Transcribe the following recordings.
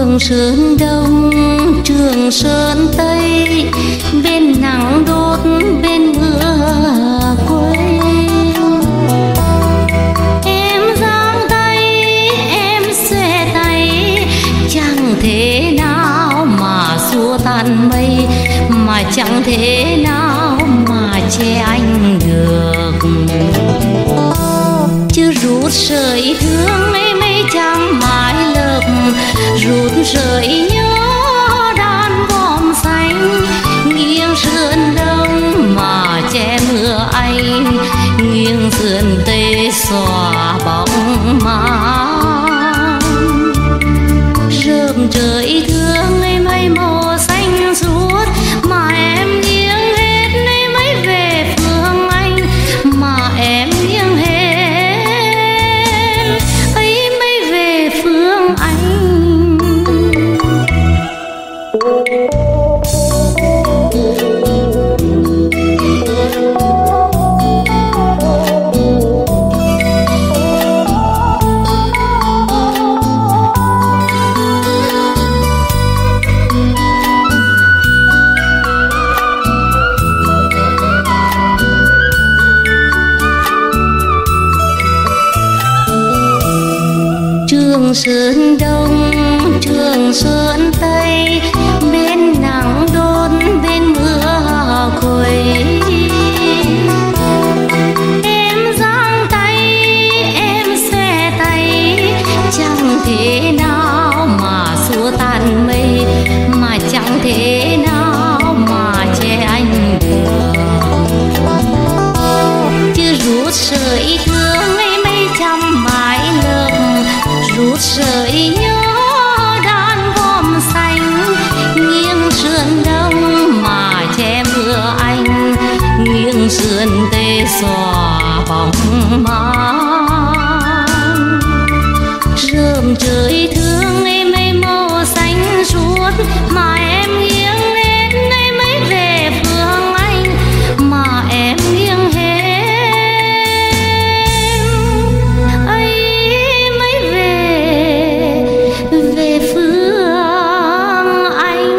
Trường Sơn Đông, Trường Sơn Tây, bên nắng đốt bên mưa quê. Em giang tay em xòe tay, chẳng thế nào mà xua tan mây, mà chẳng thế nào mà che anh được. Chứ rút sợi thương ấy mấy trăm mái lợp, rút sợi nhớ đàn vòm xanh, nghiêng sườn đông mà che mưa anh, nghiêng sườn tây xòa bóng màn. Rơm trời thương ấy mây màu xanh suốt, mà em nghiêng hết ấy mấy về phương anh, mà em nghiêng hết ấy mấy về phương anh. Trường Sơn Đông, Trường Sơn Tây, bên nắng đốt bên mưa quê. Em giang tay em xòe tay, chẳng thế nào mà xua tan mây, mà chẳng thế nào mà che anh được. Chứ rút sợi thương ấy mấy trăm mái lợp, rút sợi nhớ đàn vòm xanh, nghiêng sườn đông mà che mưa anh, nghiêng sườn tây xòa bóng màn. Rơm trời thương ấy mây màu xanh suốt, mà em nghiêng lên ấy mấy về phương anh, mà em nghiêng hết về phương anh.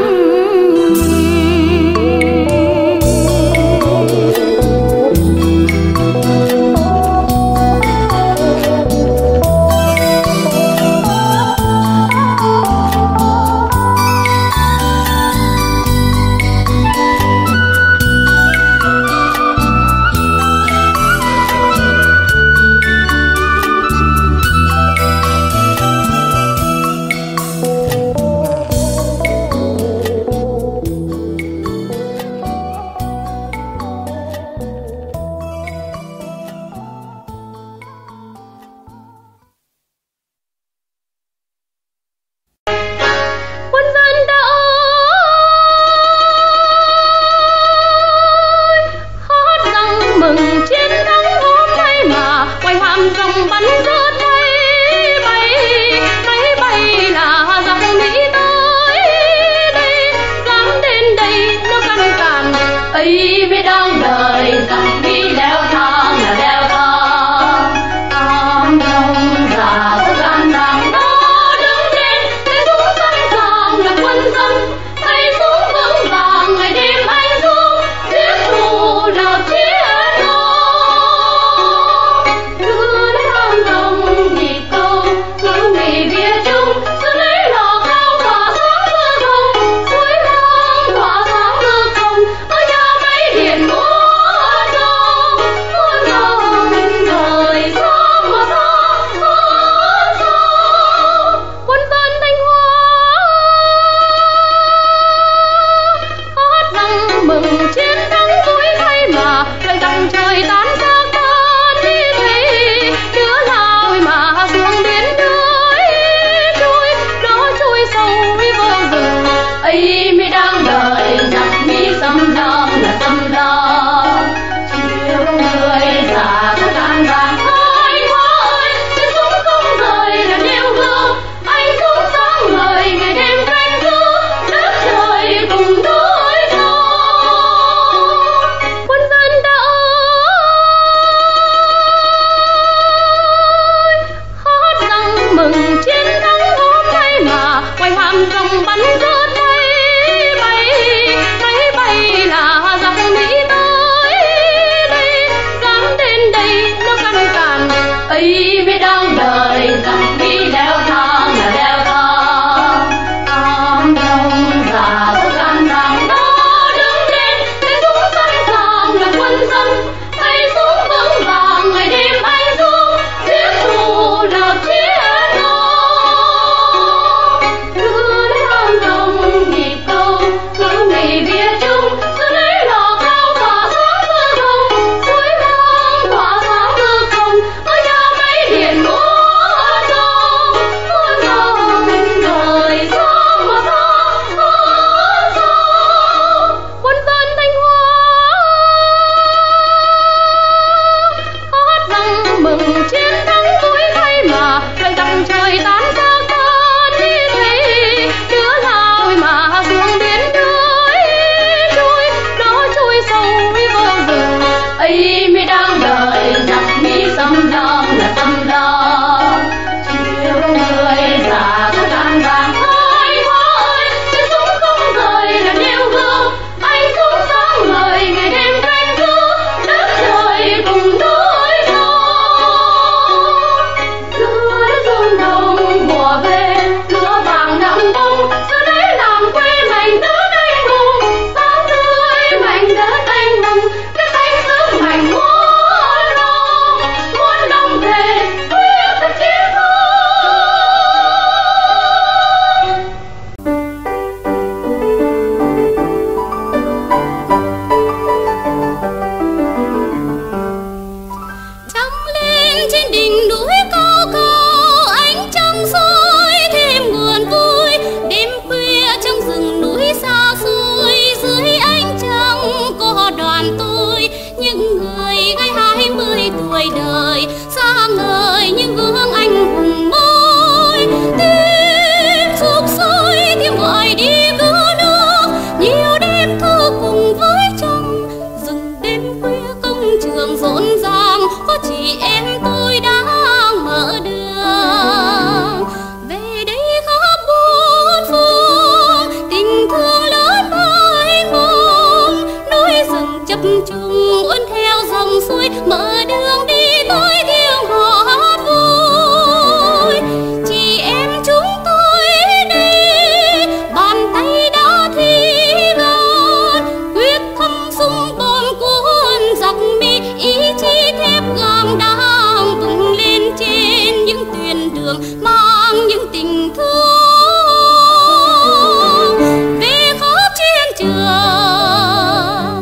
đường mang những tình thương về khắp chiến trường.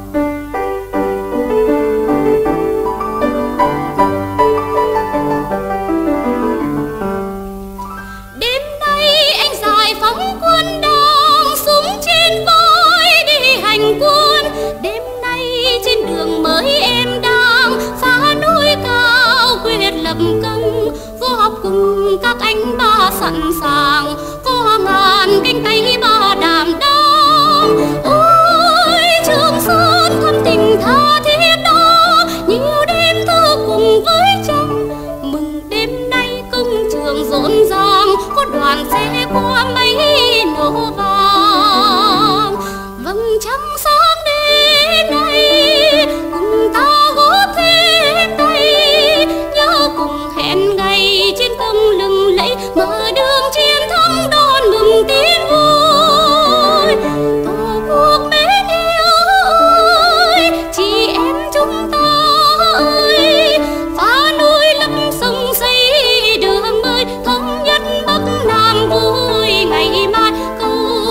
Đêm nay anh giải phóng quân đang súng trên vai đi hành quân. Đêm nay trên đường mới em đang phá núi cao quyết lập công, vô học cùng các anh ba sẵn sàng, có ngàn cánh tay ba đảm đang. Ôi Trường Sơn thắm tình tha thiết đó, nhiều đêm thơ cùng với trăng. Mừng đêm nay công trường rộn ràng, có đoàn xe qua mấy nổ vàng. Vầng trăng sáng đêm nay cùng ta gót thế tay, nhớ cùng hẹn ngày trên công lừng lẫy, mở đường chiến thắng đón mừng tin vui. Tổ quốc mến yêu ơi, chị em chúng ta ơi, phá núi lấp sông xây đường mới, thống nhất Bắc Nam vui ngày mai câu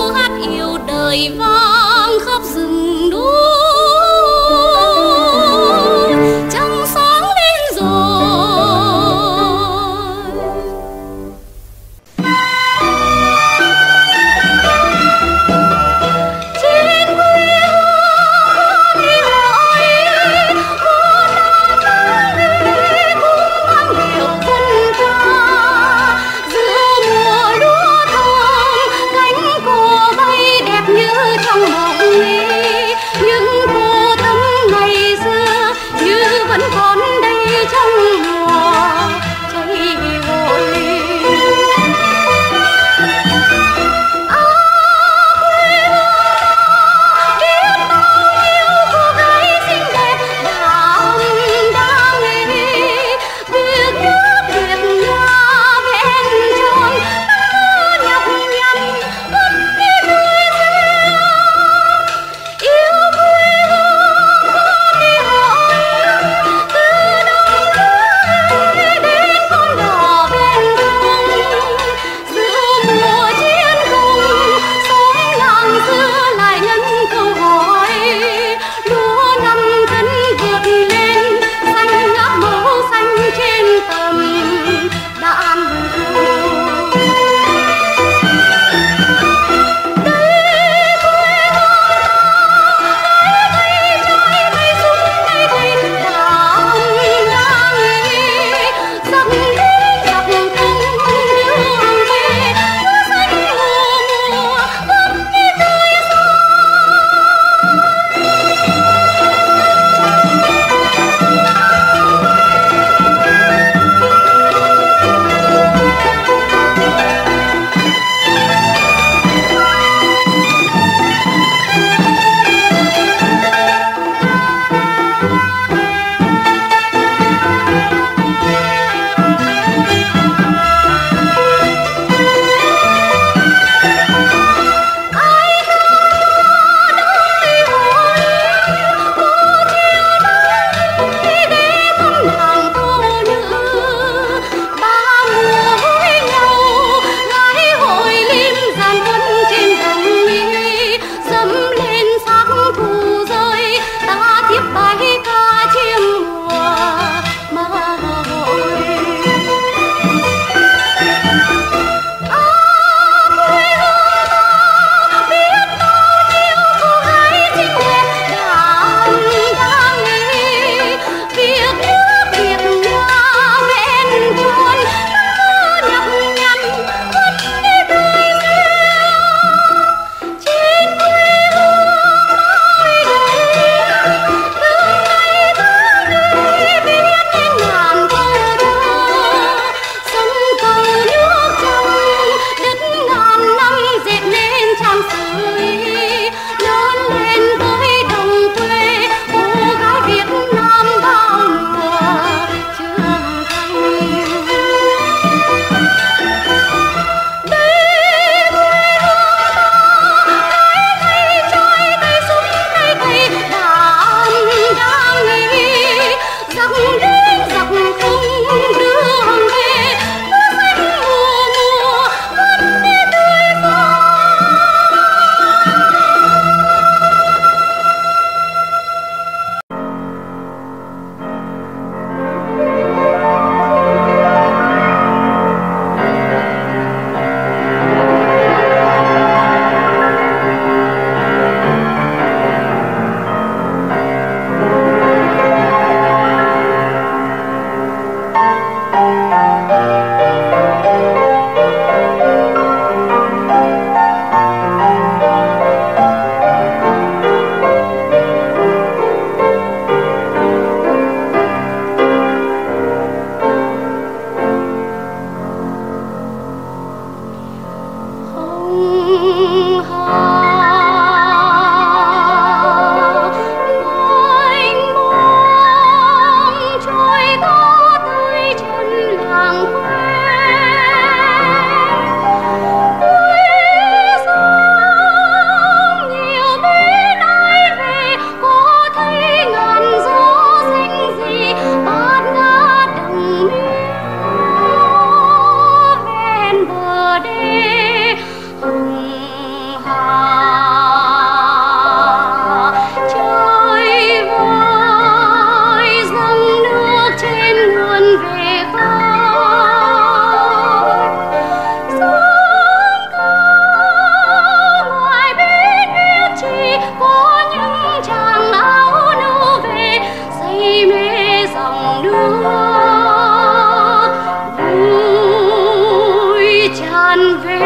xuân về.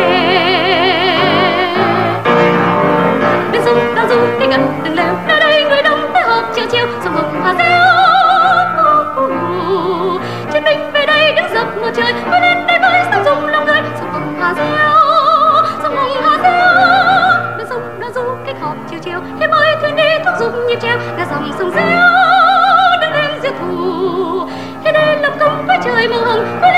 Bên sông đang du đi gần từng lều, nơi đây người đông tới họp chiều chiều, sông hồng hà reo. Chiến binh về đây đứng dập một trời, mới lên đây với sao rung lòng người, sông hồng hà reo, sông hồng hà reo. Bên sông đang du kích họp chiều chiều, hiệp ơi thuyền đi thúc giục nhịp treo, là dòng sông reo đứng lên diệt thù. Thế đây lập công với trời màu hồng.